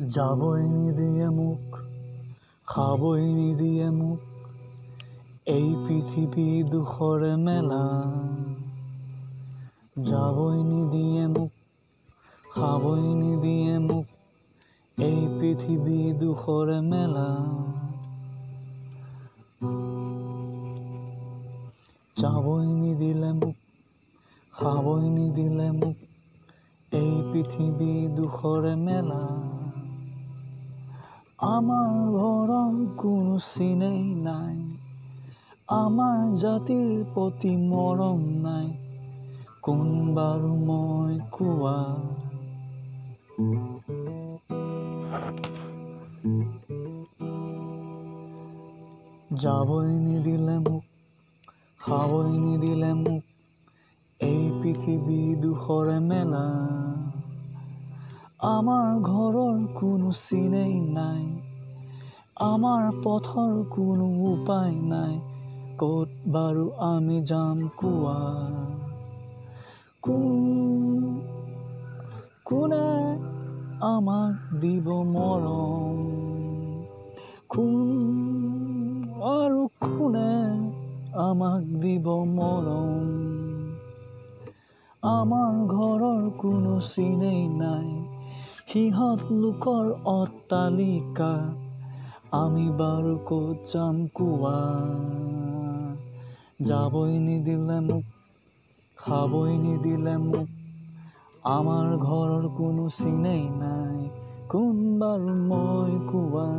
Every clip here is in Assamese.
যাবই নিদিয়ে মোক, খাবই নিদিয়ে মোক এই পৃথিৱী দুখৰে মেলা। যাবই নিদিয়ে মোক, খাবই নিদিয়ে মোক এই পৃথিৱী দুখৰে মেলা। যাবই নিদিলে মোক, খাবই নিদিলে মোক এই পৃথিৱী দুখৰে মেলা। আমাৰ ঘৰৰ কোনো চিনেই নাই, আমাৰ জাতিৰ প্ৰতি মৰম নাই, কোন বাৰু মই কোৱা। যাবই নিদিলে মোক, খাবই নিদিলে মোক এই পৃথিৱী দুখৰে মেলা। আমাৰ ঘৰৰ কোনো চিনেই নাই, আমাৰ পথৰ কোনো উপায় নাই, ক'ত বাৰু আমি যাম কোৱা। কোনে আমাক দিব মৰম, কোনে আমাক দিব মৰম। আমাৰ ঘৰৰ কোনো চিনেই নাই, সিহঁত লোকৰ অট্টালিকা, আমি বাৰু ক'ত যাম কোৱা। যাবই নিদিলে মোক, খাবই নিদিলে মোক আমাৰ ঘৰৰ কোনো চিনেই নাই, কোন বাৰু মই কোৱা।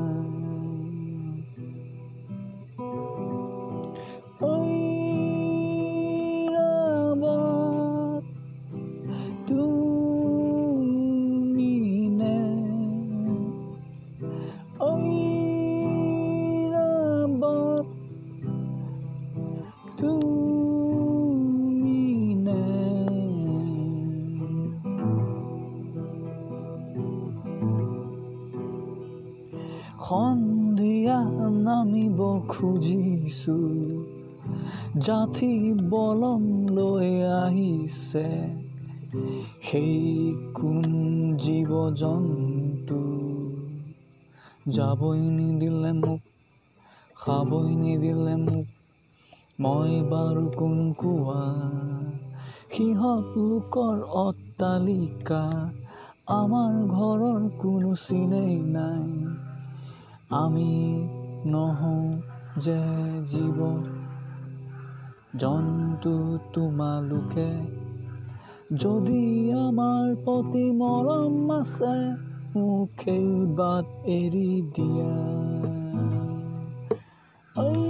ঐৰাবত তুমি নে, ঐৰাবত তুমি নে। সন্ধিয়া নামিব খুজিছো, জাঠি বলম লৈ আহিছে, সেই কোন জীৱ জন্তু। যাবই নিদিলে মোক, খাবই নিদিলে মোক মই বাৰু কোন কোৱা। সিহঁত লোকৰ অট্টালিকা, আমাৰ ঘৰৰ কোনো চিনেই নাই, আমি নহওঁ যে জীৱ জন্তু তোমালোকে। যদি আমাৰ প্ৰতি মৰম আছে, মোক এই বাট এৰি দিয়া।